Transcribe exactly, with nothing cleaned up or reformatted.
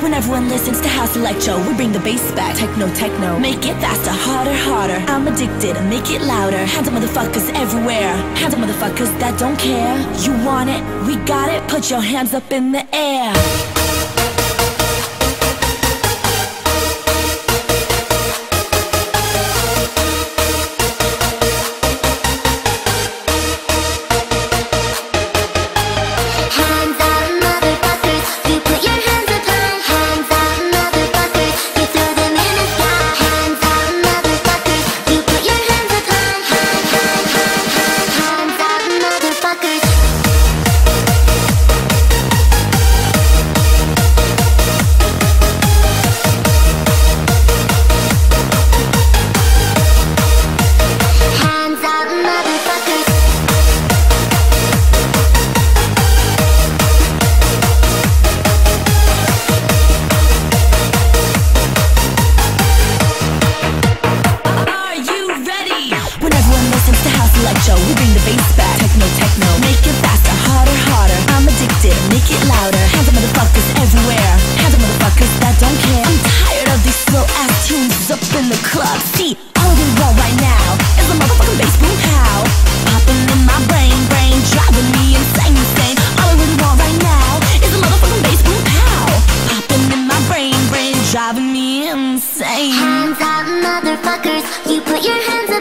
When everyone listens to house electro, we bring the bass back. Techno, techno, make it faster, harder, harder. I'm addicted, make it louder. Hands up motherfuckers everywhere. Hands up motherfuckers that don't care. You want it, we got it. Put your hands up in the air. Electro, we bring the bass back. Techno, techno, make it faster, harder, harder. I'm addicted, make it louder. Hands up motherfuckers everywhere. Hands up motherfuckers that don't care. I'm tired of these slow ass tunes up in the club. See, all we want right now is a motherfucking bass boom pow. Popping in my brain, brain driving me insane, insane. All I really want right now is a motherfucking bass boom pow. Popping in my brain, brain driving me insane. Hands up motherfuckers, you put your hands